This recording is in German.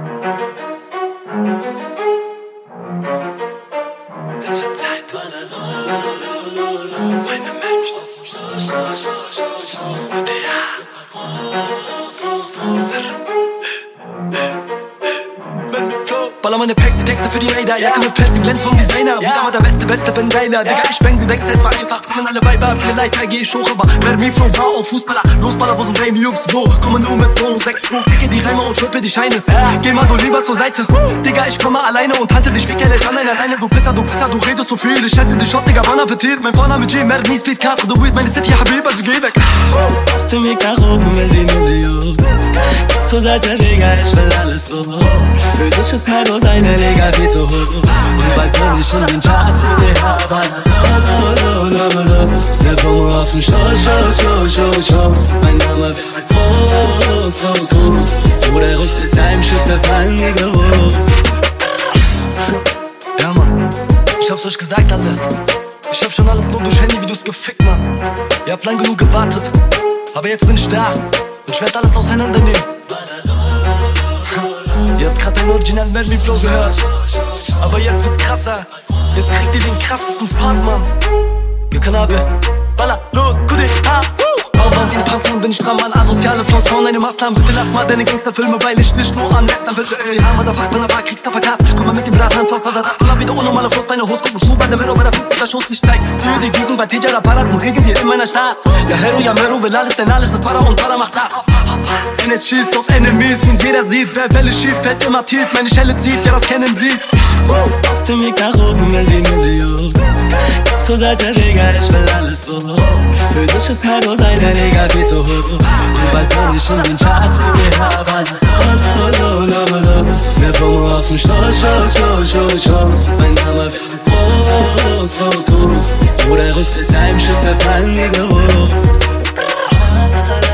Es wird Zeit. Meine Mensch. Baller meine Packs, die Texte für die Raider. Jacke mit Pelz, glänzt vom Designer. Wieder mal der beste Bandana. Digga, ich bang, du denkst, es war einfach. Kommen alle Weiber, viele Leiter, geh ich hoch, aber Vermi Flow, war auf Fußballer. Losballer, wo sind deine Jungs, wo? Kommen nur mit Flow, 6 Pro, kicke die Reime und schwippe die Scheine. Geh mal du lieber zur Seite. Digga, ich komme alleine und halte dich wie Kelly an einer Leine. Du Pisser, du redest so viel. Ich scheiße dich auf, Digga, bon Appetit. Mein Vorname G, Mermi, Speed, Karte, du Weed, meine City, Habib, also geh weg. Hast du mich nach oben, wenn die Million zur Seite, Digga, ich will alles so. Für dich ist Mero seine Liga viel zu hoch. Und bald bin ich in den Charts, aber der Promo auf dem Show. Mein Name wird groß. Bruder, Riss ist Heimschüsse, fallen nie groß. Ja, Mann, ich hab's euch gesagt, alle. Ich hab schon alles nur durch Handyvideos gefickt, Mann. Ihr habt lang genug gewartet, aber jetzt bin ich da und ich werd alles auseinandernehmen. Ihr habt grad den Original Medley Flow gehört, aber jetzt wird's krasser. Jetzt kriegt ihr den krassesten Part, Mann. Gekanabe, Baller, los, Kudi, ha, Bam, wie ein Pumpkin bin ich dran, Mann. Asoziale Flows von einem Maslam. Bitte lass mal deine Gangsterfilme, weil ich nicht nur am Lästern will. Ja, man, da fragt man aber, kriegst du Plakat. Komm mal mit dem Rad, Hans aus der Rad. Oder wieder unnormale Fluss, deine Hose gucken zu, weil der Mero bei der Flucht der Schuss nicht zeigt. Für die Gegend bei DJ Parat und Regen hier in meiner Stadt. Ja, Hero, ja, Mero will alles, denn alles ist Para und Para macht da. NS schießt auf Enemies und jeder sieht, wer Welle schiebt, fällt immer tief. Meine Schelle zieht, ja, das kennen sie. Auf dem Weg nach oben, wenn die Million zur Seite, Digga, ich will alles so. Für dich ist Mero seine Liga viel zu hoch. Und bald bin ich in den Charts, aber der Promo auf dem Show. Mein Name wird groß. Bruder, Riss ist Heimschüsse, fallen nie groß.